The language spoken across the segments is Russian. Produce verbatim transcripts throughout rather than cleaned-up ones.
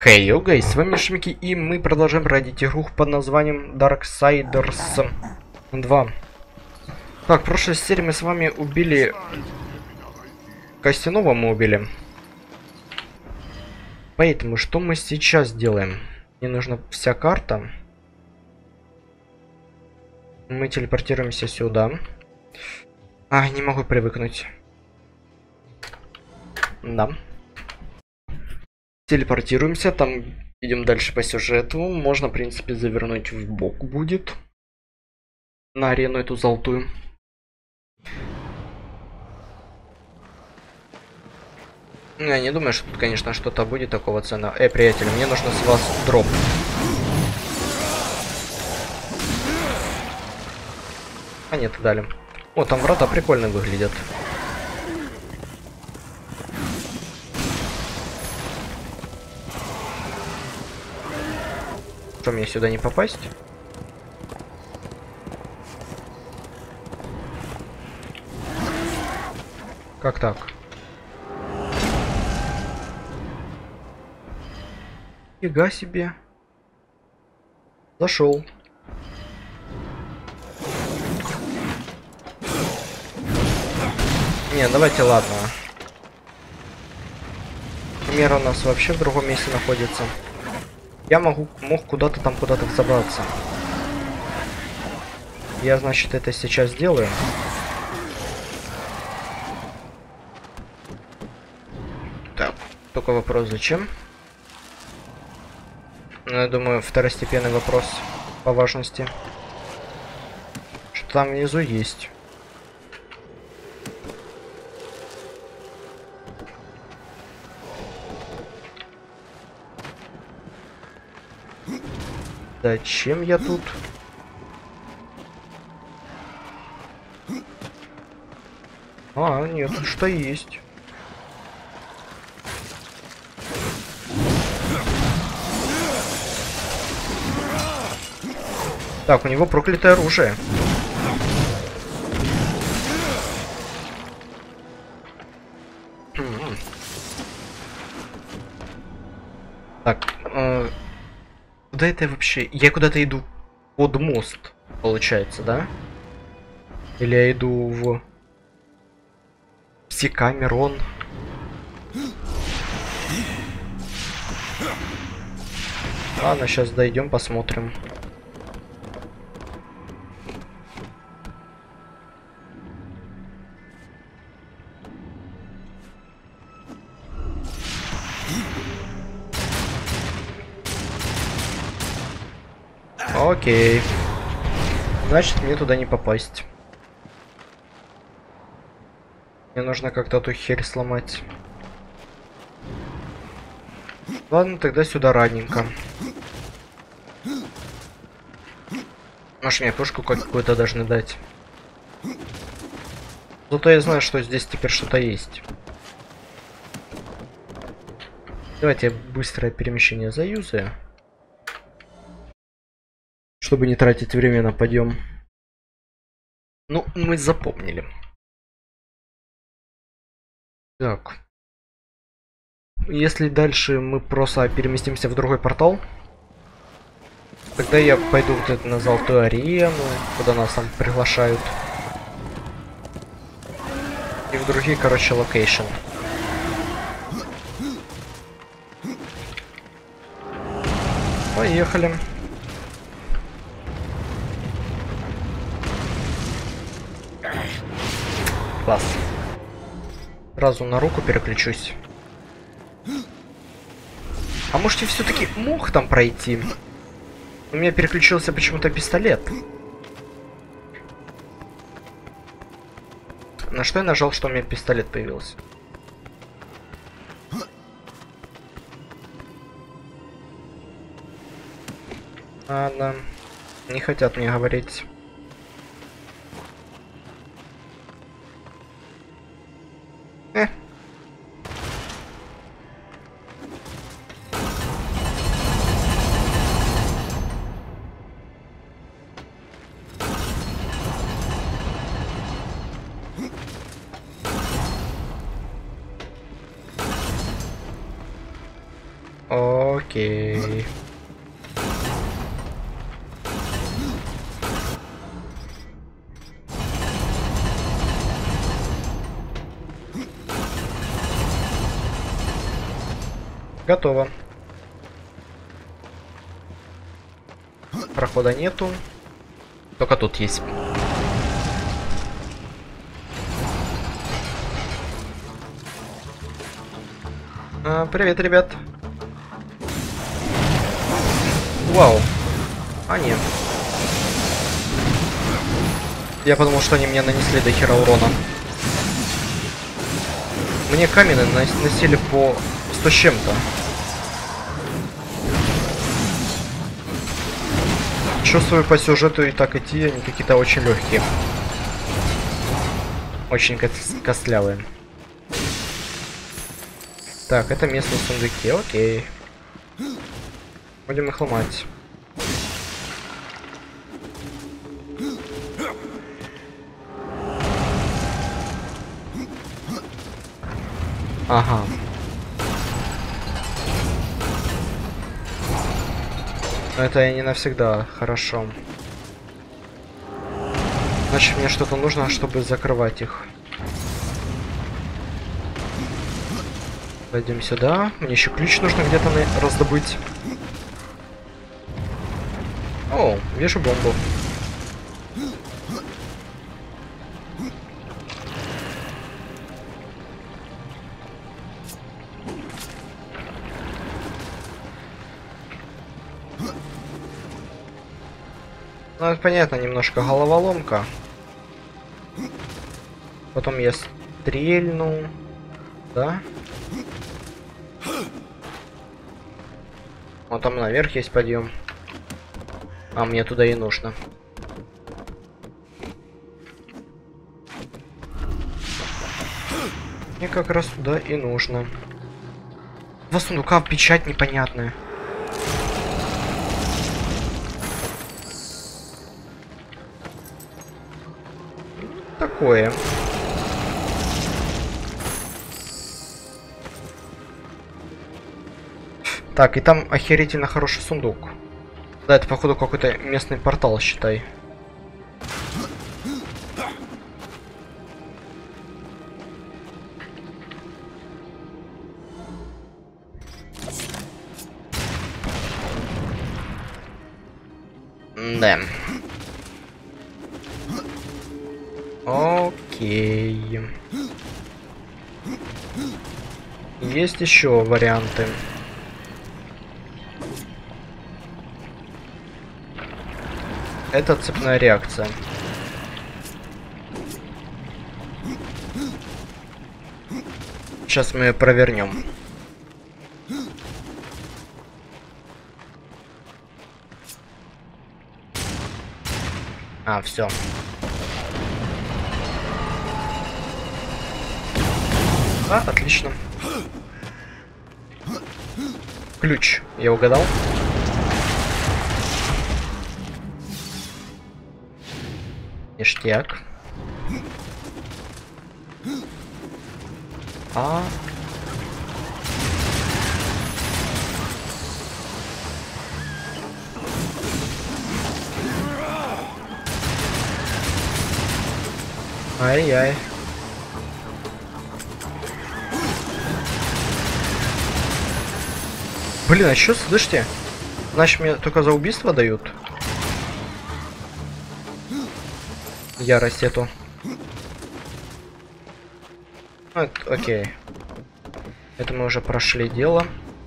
Хей, йоу, гайс, с вами Шмики, и мы продолжаем пройти игру под названием Darksiders два. Так, в прошлой серии мы с вами убили... Костяного мы убили. Поэтому, что мы сейчас делаем? Мне нужна вся карта. Мы телепортируемся сюда. А, не могу привыкнуть. Да. Телепортируемся, там идем дальше по сюжету. Можно, в принципе, завернуть в бок будет. На арену эту золотую. Ну, я не думаю, что тут, конечно, что-то будет такого ценного. Эй, приятель, мне нужно с вас дроп. А нет, дали. О, там врата прикольно выглядят. Что, мне сюда не попасть? Как так? Фига себе. Зашел. Не, давайте, ладно. Мир у нас вообще в другом месте находится. Я могу, мог куда-то там, куда-то взобраться. Я, значит, это сейчас сделаю. Так, только вопрос, зачем? Ну, я думаю, второстепенный вопрос по важности. Что там внизу есть. Зачем я тут? А, нет, что есть. Так, у него проклятое оружие. Так, э, куда это вообще? Я куда-то иду под мост, получается, да? Или я иду в Псикамерон? Ладно, сейчас дойдем, посмотрим. Окей. Значит, мне туда не попасть. Мне нужно как-то эту херь сломать. Ладно, тогда сюда раненько. Может, мне пушку какую-то должны дать. Зато я знаю, что здесь теперь что-то есть. Давайте я быстрое перемещение заюзаю. Чтобы не тратить время на подъем. Ну, мы запомнили. Так. Если дальше мы просто переместимся в другой портал, тогда я пойду вот это на золотую арену, куда нас там приглашают. И в другие, короче, локейшн. Поехали. Класс. Сразу на руку переключусь. А может, я все-таки мог там пройти? У меня переключился почему-то пистолет. На что я нажал, что у меня пистолет появился? Ладно. Не хотят мне говорить. Э. Окей. Готово. Прохода нету. Только тут есть. А, привет, ребят. Вау. А нет. Я подумал, что они мне нанесли до хера урона. Мне каменные наносили по сто с чем-то. Чувствую, по сюжету и так идти, они какие-то очень легкие. Очень костлявые. Так, это местные сундуки, окей. Будем их ломать. Ага. Но это не навсегда, хорошо. Значит, мне что-то нужно, чтобы закрывать их. Пойдем сюда. Мне еще ключ нужно где-то раздобыть. О, вижу бомбу. Ну, это понятно, немножко головоломка. Потом я стрельну. Да? Вот там наверх есть подъем. А мне туда и нужно. Мне как раз туда и нужно. Два сундука, печать непонятная. Такое. Так, и там охерительно хороший сундук. Да, это походу какой-то местный портал, считай. Да. Окей. Есть еще варианты. Это цепная реакция. Сейчас мы ее провернем. А, все. А, отлично. Ключ. Я угадал? Ништяк. А. Ай-яй. Блин, а что, слышите? Значит, мне только за убийство дают? Ярость эту. Ну, это, окей. Это мы уже прошли дело.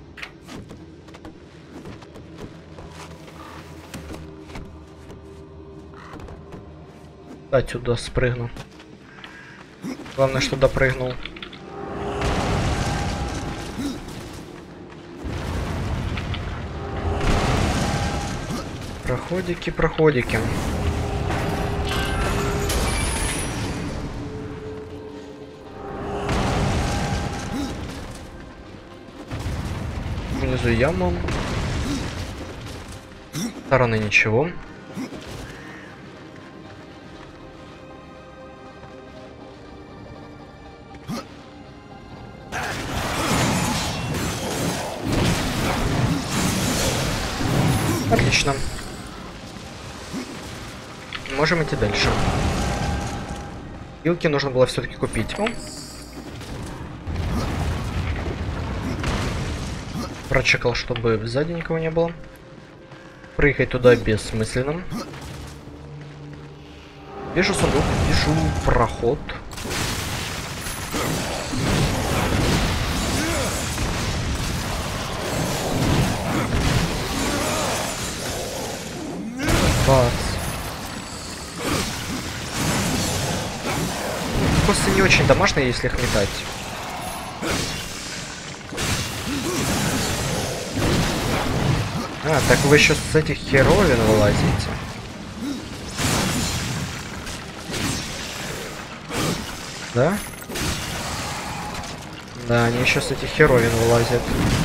Отсюда спрыгну. Главное, что допрыгнул. Проходики, проходики. Внизу яма. Стороны ничего. Отлично. Можем идти дальше. Вилки нужно было все-таки купить. Ну. Прочекал, чтобы сзади никого не было. Прыгать туда бессмысленно. Вижу сундук, вижу проход. Бац. Просто не очень домашние, если их метать. А, так вы еще с этих херовин вылазите. Да? Да, они еще с этих херовин вылазят.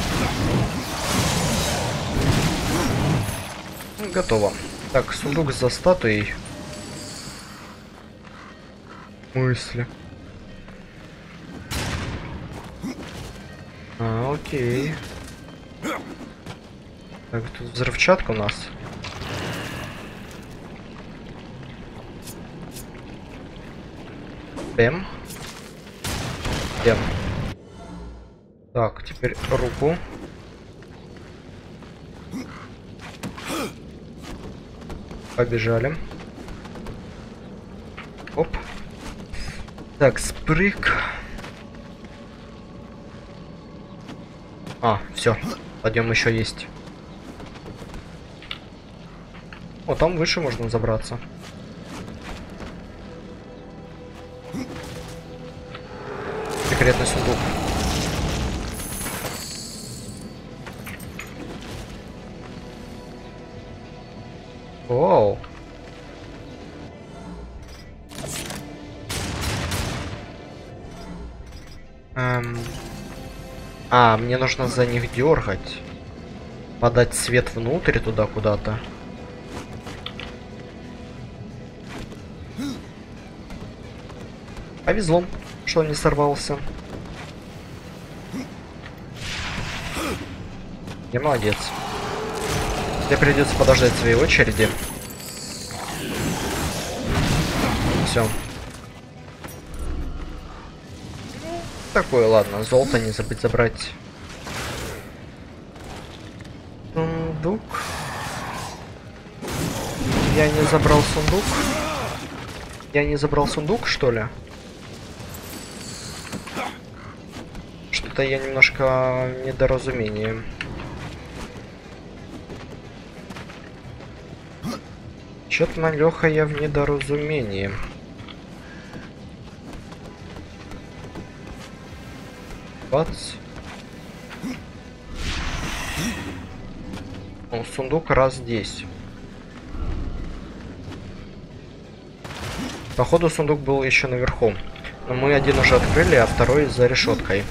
Ну, готово. Так, сундук за статуей. Мысли. А, окей. Так, тут взрывчатка у нас. Бэм. Бэм. Так, теперь руку. Побежали. Оп. Так, спрыг. А, все. Подъем еще есть. О, там выше можно забраться. Секретный сундук. Оу. Эм... А, мне нужно за них дергать. Подать свет внутрь туда куда-то. Повезло, что он не сорвался. Я молодец. Тебе придется подождать своей очереди. Все. Такое, ладно, золото не забыть забрать. Сундук. Я не забрал сундук. Я не забрал сундук, что ли? Что-то я немножко недоразумение. Чё-то, Лёха, я в недоразумении. Бац. О, сундук раз здесь. Походу сундук был еще наверху. Но мы один уже открыли, а второй за решеткой.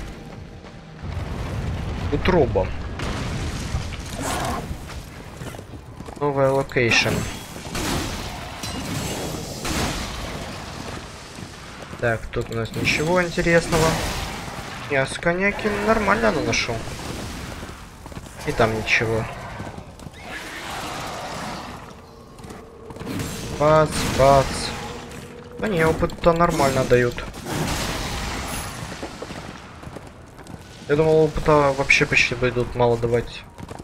Утроба. Новая локейшн. Так, тут у нас ничего интересного. Я с коньяки нормально наношу. И там ничего. Бац, бац. Да не, опыт-то нормально дают. Я думал, опыта вообще почти будут мало давать.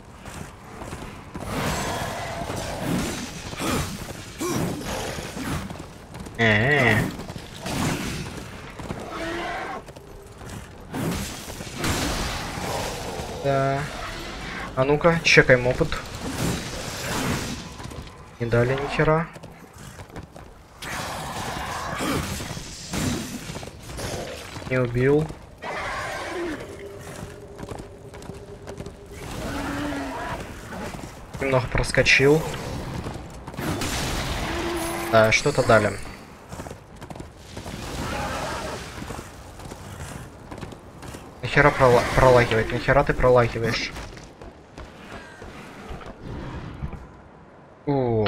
Э-э-э. Да. А ну-ка, чекаем опыт. Не дали ни хера. Не убил. Немного проскочил. Да, что-то дали. Нахера прола пролагивать? Нахера ты пролагиваешь? О.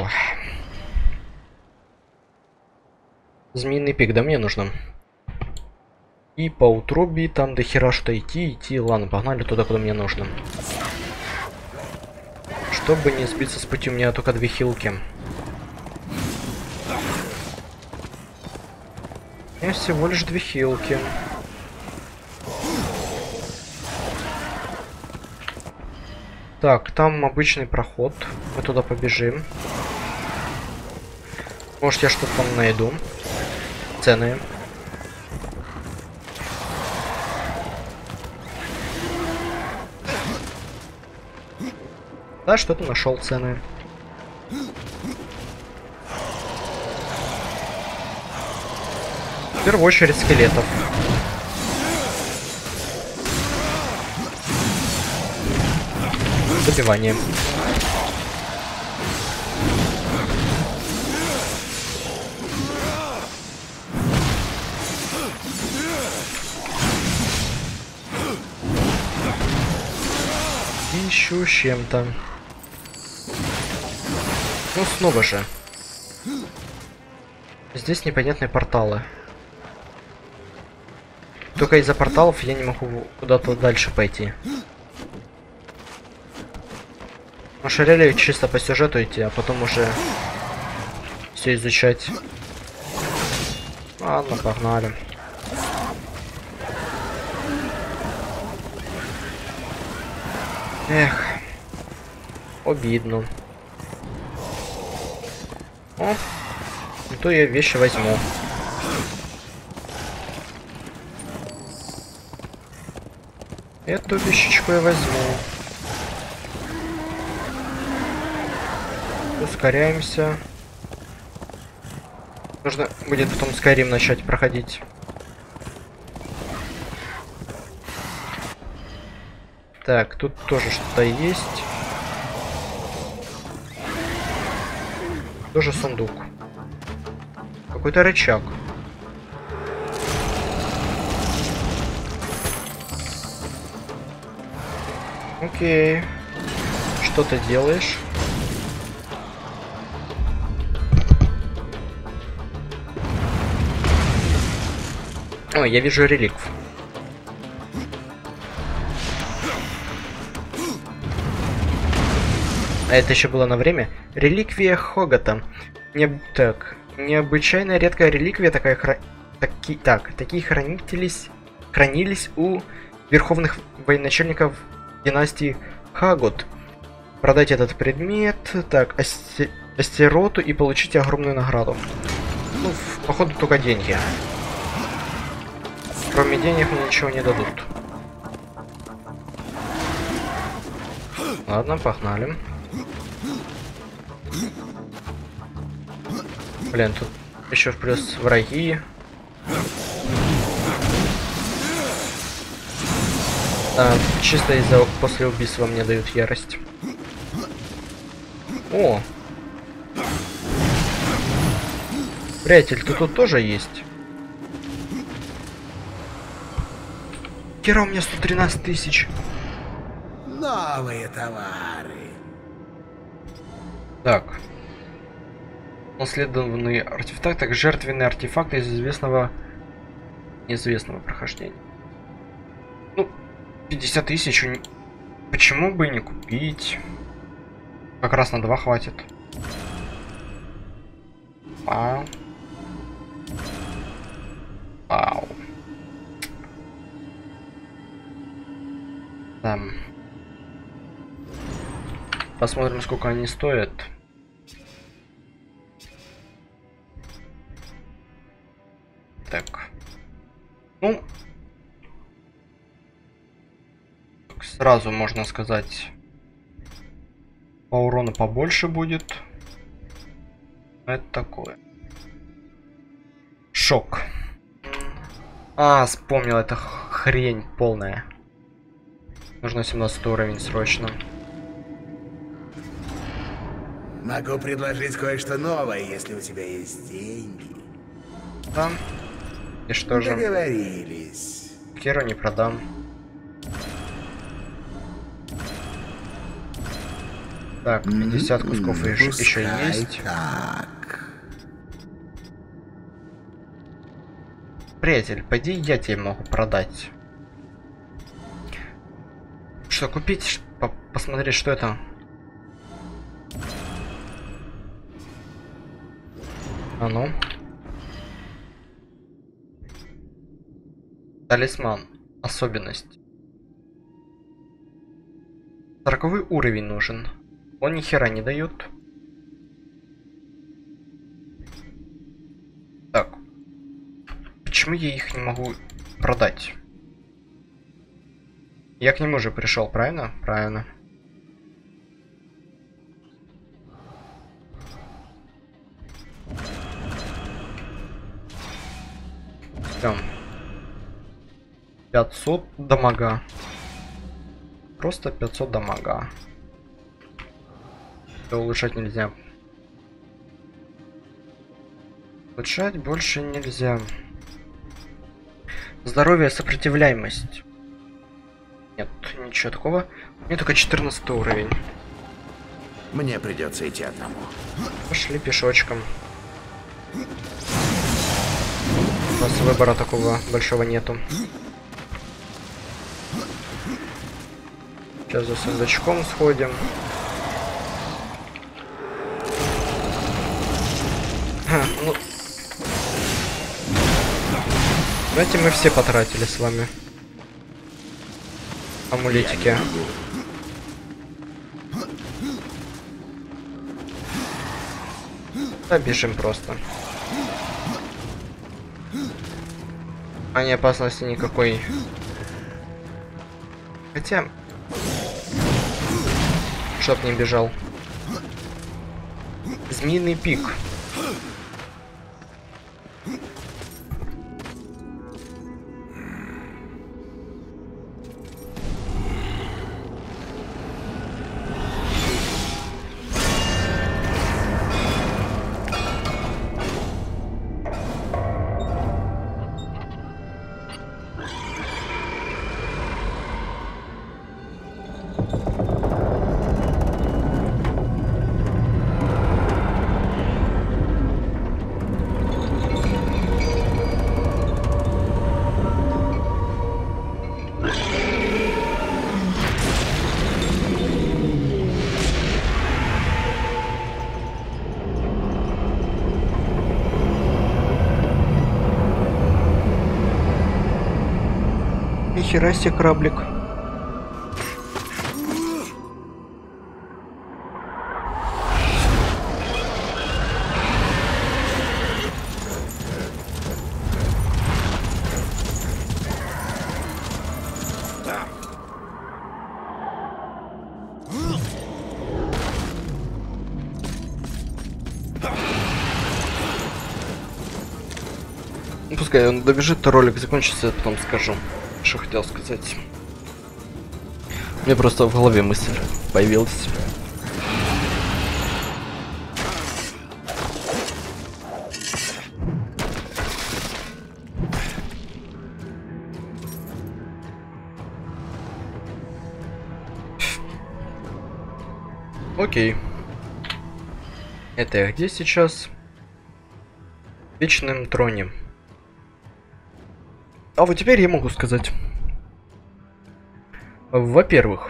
Змеиный пик, да, мне нужно. И по утробе там до хера что идти, идти. Ладно, погнали туда, куда мне нужно. Чтобы не сбиться с пути, у меня только две хилки. У меня всего лишь две хилки. Так, там обычный проход. Мы туда побежим. Может, я что-то там найду. Цены. Да, что-то нашел цены. В первую очередь скелетов. Добивание. Ищу чем-то. Ну снова же. Здесь непонятные порталы. Только из-за порталов я не могу куда-то дальше пойти. Нашарели чисто по сюжету идти, а потом уже все изучать. Ладно, погнали. Эх, обидно. О, и то я вещи возьму. Эту вещичку я возьму. Ускоряемся. Нужно будет потом Skyrim начать проходить. Так, тут тоже что-то есть. Тоже сундук. Какой-то рычаг. Окей. Что ты делаешь? О, я вижу реликв. А это еще было на время. Реликвия Хогата. Не... Так. Необычайно редкая реликвия, такая хра... Таки... Так, такие хранились... хранились у верховных военачальников династии Хагот. Продать этот предмет. Так, асте... астероту и получить огромную награду. Ну, походу, только деньги. Кроме денег мне ничего не дадут. Ладно, погнали. Блин, тут еще плюс враги. А, чисто из-за после убийства мне дают ярость. О! Приятель, ты тут тоже есть? Кира, у меня сто тринадцать тысяч. Новые товары. Так. Наследованный артефакт, так жертвенный артефакт из известного неизвестного прохождения. Ну, пятьдесят тысяч. Почему бы и не купить? Как раз на два хватит. Вау. Вау. Там. Посмотрим, сколько они стоят. Так. Ну. Сразу можно сказать. По урону побольше будет. Это такое. Шок. А, вспомнил, это хрень полная. Нужно семнадцатый уровень срочно. Могу предложить кое-что новое, если у тебя есть деньги. Да. И что же? Договорились. Киру не продам. Так, пятьдесят кусков М-м, еще, еще есть. Так. Приятель, пойди, я тебе могу продать. Что купить? По посмотреть, что это? А ну. Талисман. Особенность. сороковой уровень нужен. Он ни хера не дает. Так. Почему я их не могу продать? Я к нему уже пришел, правильно? Правильно. Там. пятьсот дамага. Просто пятьсот дамага. Это улучшать нельзя. Улучшать больше нельзя. Здоровье, сопротивляемость. Нет, ничего такого. Мне только четырнадцатый уровень. Мне придется идти одному. Пошли пешочком. У нас выбора такого большого нету. Сейчас за сундучком сходим. А, ну... Знаете, мы все потратили с вами амулетики. Да, бежим просто. А не опасности никакой. Хотя... Чтоб не бежал. Змеиный пик. Нихера себе кораблик. Ну, пускай он добежит, ролик закончится, я потом скажу, что хотел сказать. Мне просто в голове мысль появилась. Окей. Это я где сейчас? В Вечном троне. А вот теперь я могу сказать. Во-первых,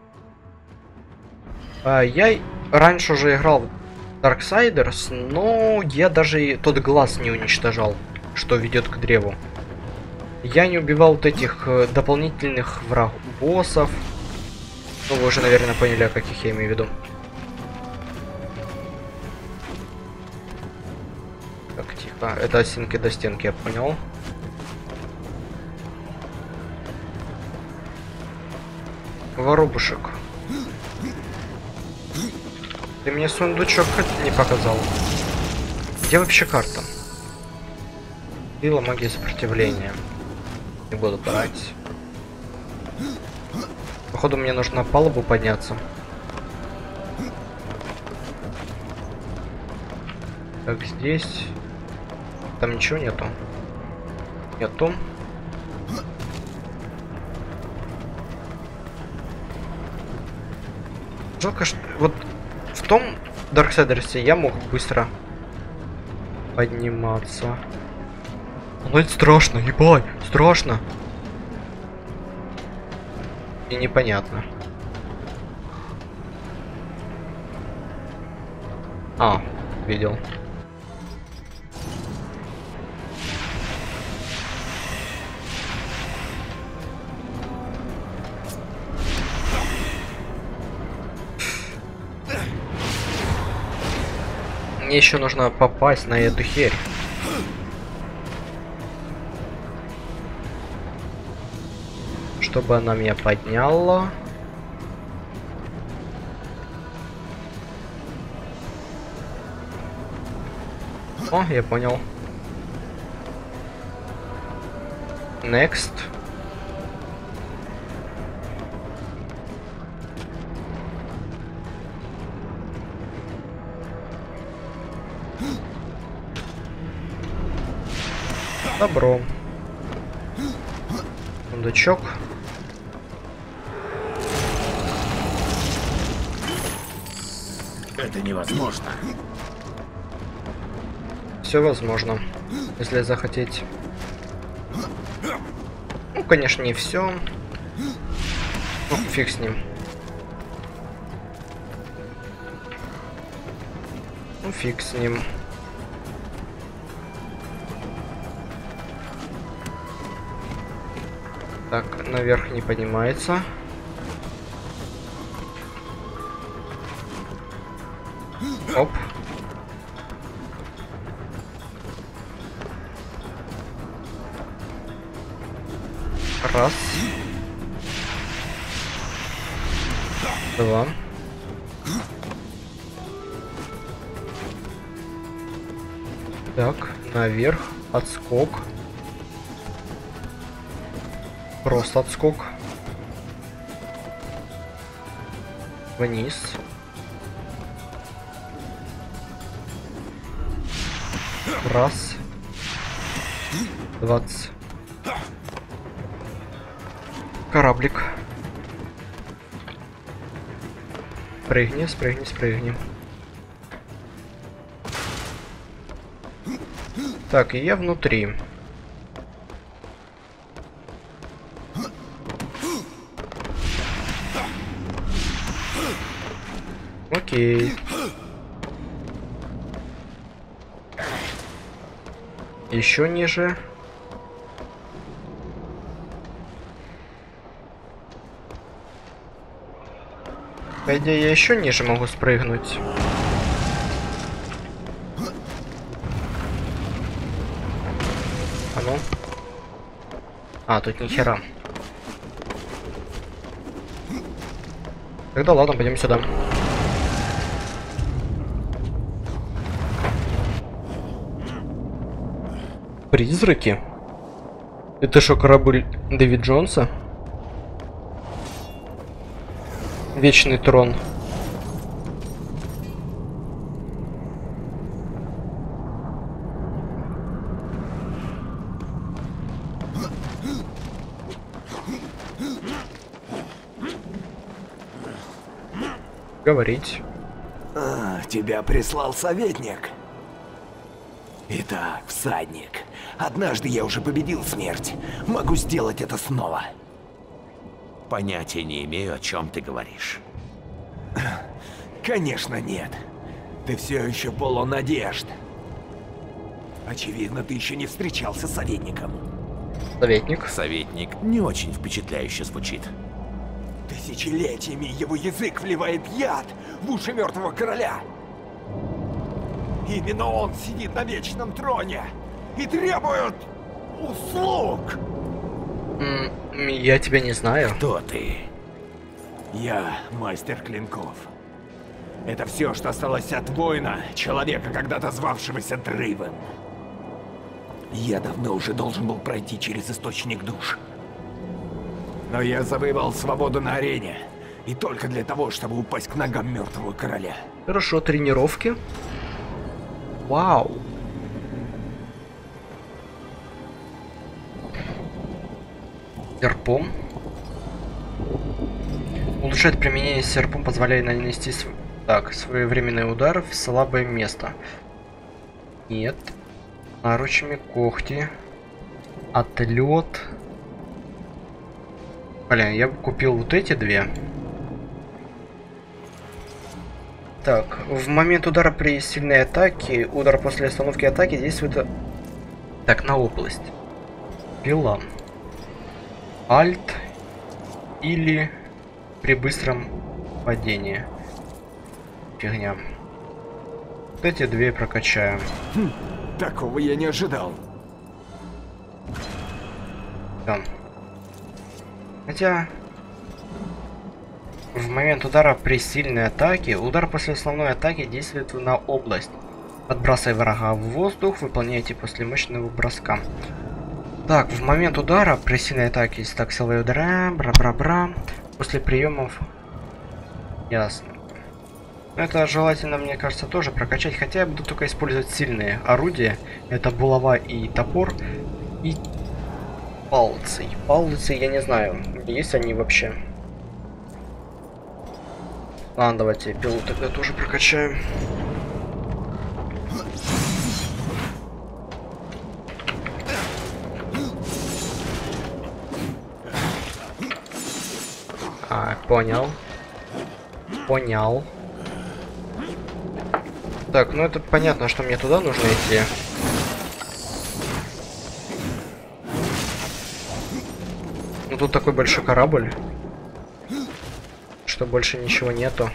я раньше уже играл в Darksiders, но я даже и тот глаз не уничтожал, что ведет к древу. Я не убивал вот этих дополнительных врагов, боссов. Ну, вы уже, наверное, поняли, о каких я имею в виду. Так, тихо. Это от стенки до стенки, я понял. Воробушек. Ты мне сундучок хоть не показал. Где вообще карта? Сила, магия, сопротивления. Не буду брать. Походу мне нужно на палубу подняться. Так, здесь... Там ничего нету. Нету. Жалко, что... Вот в том Darksiders я мог быстро подниматься. Но это страшно, ебать, страшно. И непонятно. А, видел. Мне еще нужно попасть на эту херь. Чтобы она меня подняла. О, я понял. Next. Добро. Сундучок. Это невозможно. Все возможно, если захотеть. Ну, конечно, не все. Ну, фиг с ним. Ну, фиг с ним. Так, наверх не поднимается. Оп. Раз. Два. Так, наверх. Отскок. Просто отскок. Вниз. Раз. Двадцать. Кораблик. Спрыгни, спрыгни, спрыгни. Так, и я внутри. Окей. Еще ниже. По идее, я еще ниже могу спрыгнуть. А ну. А, тут ни хера. Тогда ладно, пойдем сюда. Призраки? Это что, корабль Дэвид Джонса? Вечный трон. Говорить. А, тебя прислал советник. Итак, всадник. Однажды я уже победил смерть. Могу сделать это снова. Понятия не имею, о чем ты говоришь. Конечно, нет. Ты все еще полон надежд. Очевидно, ты еще не встречался с советником. Советник. Советник не очень впечатляюще звучит. Тысячелетиями его язык вливает яд в уши мертвого короля. Именно он сидит на вечном троне и требует услуг. М, я тебя не знаю. Кто ты? Я мастер клинков. Это все, что осталось от воина, человека, когда-то звавшегося Дрейвен. Я давно уже должен был пройти через источник душ. Но я завоевал свободу на арене. И только для того, чтобы упасть к ногам мертвого короля. Хорошо, тренировки. Вау. Серпом. Улучшает применение серпом, позволяя нанести св... так, своевременный удар в слабое место. Нет. Наручами когти. Отлет. Блин, я бы купил вот эти две. Так, в момент удара при сильной атаке, удар после остановки атаки действует... Так, на область. Пила. Альт. Или при быстром падении. Фигня. Эти две прокачаем. Хм, такого я не ожидал. Там. Хотя... В момент удара при сильной атаке, удар после основной атаки действует на область. Подбрасывая врага в воздух, выполняйте после мощного броска. Так, в момент удара при сильной атаке, если так, силовые удара, бра-бра-бра, после приемов... Ясно. Это желательно, мне кажется, тоже прокачать, хотя я буду только использовать сильные орудия. Это булава и топор, и палцы. Палцы, я не знаю, есть они вообще. Ладно, давайте пилу тогда тоже прокачаем. А, понял. Понял. Так, ну это понятно, что мне туда нужно идти. Ну тут такой большой корабль, что больше ничего нету.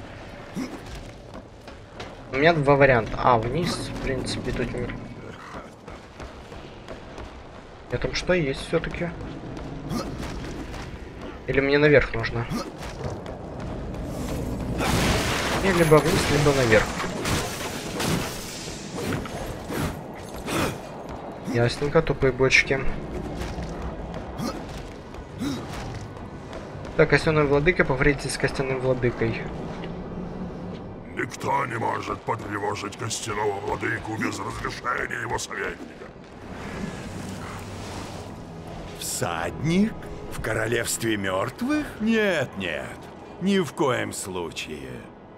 У меня два варианта. А, вниз, в принципе, тут не... Я там что есть все-таки? Или мне наверх нужно? Мне либо вниз, либо наверх. Ясненько, тупые бочки. Так, костяной владыка, поговорите с костяным владыкой. Никто не может потревожить костяного владыку без разрешения его советника. Всадник? В королевстве мертвых? Нет, нет, ни в коем случае.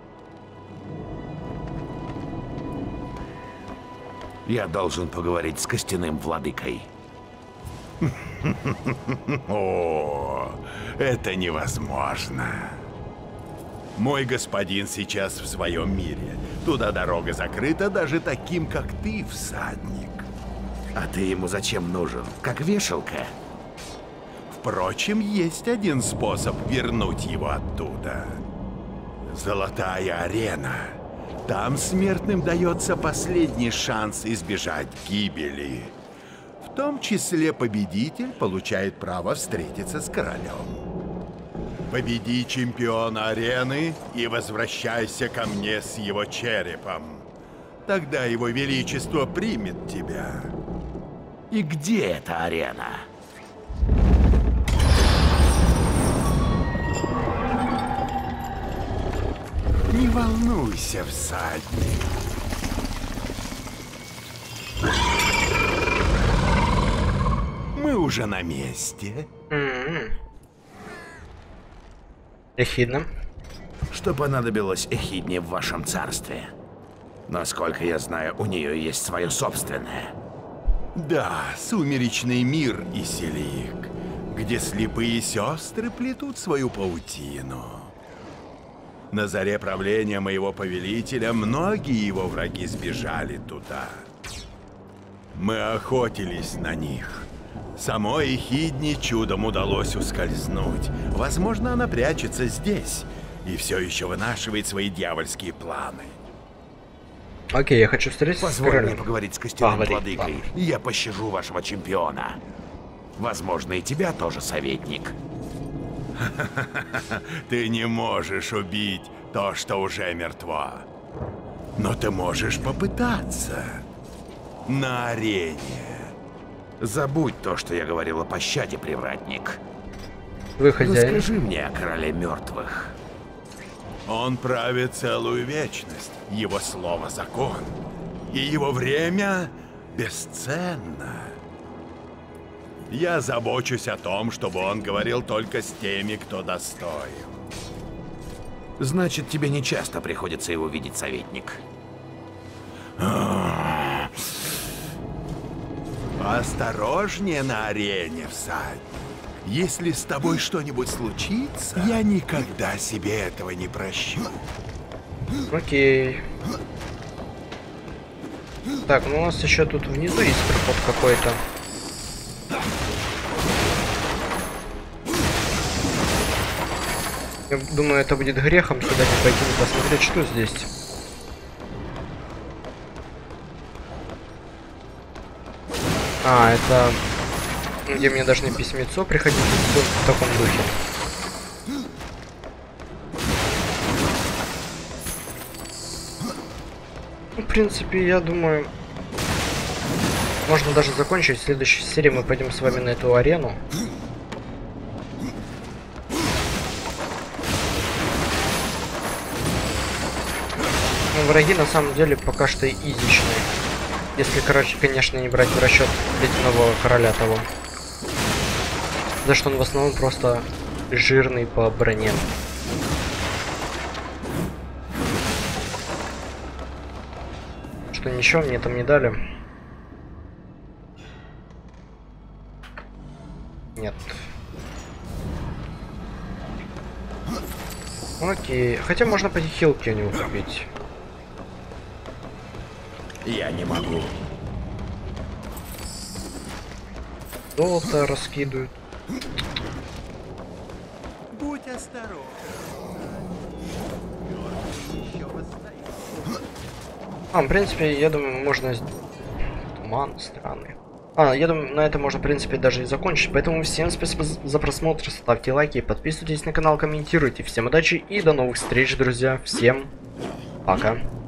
Я должен поговорить с костяным владыкой. О, это невозможно. Мой господин сейчас в своем мире. Туда дорога закрыта даже таким, как ты, всадник. А ты ему зачем нужен? Как вешалка? Впрочем, есть один способ вернуть его оттуда. Золотая арена. Там смертным дается последний шанс избежать гибели. В том числе победитель получает право встретиться с королем. Победи чемпиона арены и возвращайся ко мне с его черепом. Тогда его величество примет тебя. И где эта арена? Не волнуйся, всадник. Мы уже на месте. М-м-м. Эхидна. Что понадобилось Эхидне в вашем царстве? Насколько я знаю, у нее есть свое собственное. Да, сумеречный мир Исилик, где слепые сестры плетут свою паутину. На заре правления моего повелителя многие его враги сбежали туда. Мы охотились на них. Самой Эхидне чудом удалось ускользнуть. Возможно, она прячется здесь и все еще вынашивает свои дьявольские планы. Окей, я хочу встретиться с Позволь королем. мне поговорить с костяным Поговори, владыкой, ладно. и я пощажу вашего чемпиона. Возможно, и тебя тоже, советник. Ты не можешь убить то, что уже мертво. Но ты можешь попытаться. На арене. Забудь то, что я говорил о пощаде, привратник. Вы хозяин. Расскажи мне о короле мертвых. Он правит целую вечность. Его слово — закон. И его время бесценно. Я забочусь о том, чтобы он говорил только с теми, кто достоин. Значит, тебе не часто приходится его видеть, советник. Осторожнее на арене, всадник. Если с тобой что-нибудь случится, я никогда себе этого не прощу. Окей. Так, ну у нас еще тут внизу есть проход какой-то. Я думаю, это будет грехом сюда не пойти, не посмотреть, что здесь. А, это где мне должны письмецо приходить в таком духе. В принципе, я думаю, можно даже закончить. В следующей серии мы пойдем с вами на эту арену. Но враги на самом деле пока что изичные. Если, короче, конечно, не брать в расчет ледяного короля того. За что он в основном просто жирный по броне. Что ничего мне там не дали. Нет. Окей. Хотя можно пойти хилки у него купить. Я не могу. Золото раскидывают. Будь осторожен. А, в принципе, я думаю, можно... Туман странный. А, я думаю, на этом можно, в принципе, даже и закончить. Поэтому всем спасибо за просмотр, ставьте лайки, подписывайтесь на канал, комментируйте. Всем удачи и до новых встреч, друзья. Всем пока.